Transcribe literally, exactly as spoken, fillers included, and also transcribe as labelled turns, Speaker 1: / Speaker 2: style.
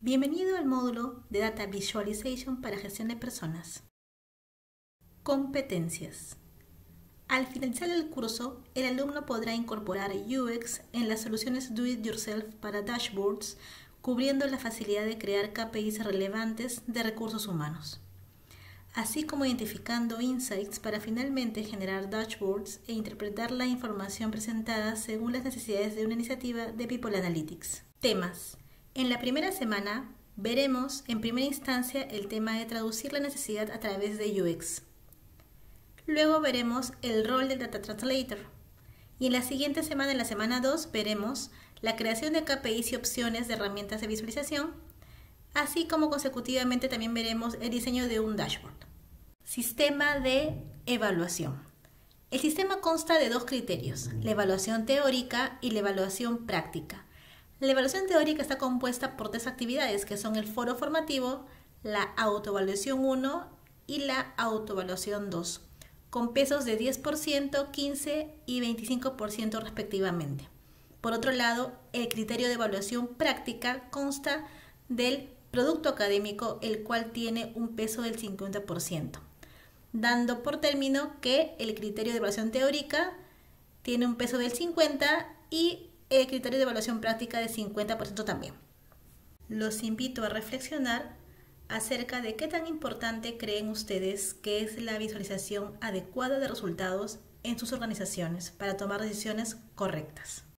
Speaker 1: Bienvenido al módulo de Data Visualization para gestión de personas. Competencias. Al finalizar el curso, el alumno podrá incorporar U X en las soluciones Do It Yourself para dashboards, cubriendo la facilidad de crear K P Is relevantes de recursos humanos, así como identificando insights para finalmente generar dashboards e interpretar la información presentada según las necesidades de una iniciativa de People Analytics. Temas. En la primera semana veremos en primera instancia el tema de traducir la necesidad a través de U X. Luego veremos el rol del Data Translator. Y en la siguiente semana, en la semana dos, veremos la creación de K P Is y opciones de herramientas de visualización, así como consecutivamente también veremos el diseño de un dashboard. Sistema de evaluación. El sistema consta de dos criterios, la evaluación teórica y la evaluación práctica. La evaluación teórica está compuesta por tres actividades que son el foro formativo, la autoevaluación uno y la autoevaluación dos, con pesos de diez por ciento, quince por ciento y veinticinco por ciento respectivamente. Por otro lado, el criterio de evaluación práctica consta del producto académico, el cual tiene un peso del cincuenta por ciento, dando por término que el criterio de evaluación teórica tiene un peso del cincuenta por ciento y el criterio de evaluación práctica de cincuenta por ciento también. Los invito a reflexionar acerca de qué tan importante creen ustedes que es la visualización adecuada de resultados en sus organizaciones para tomar decisiones correctas.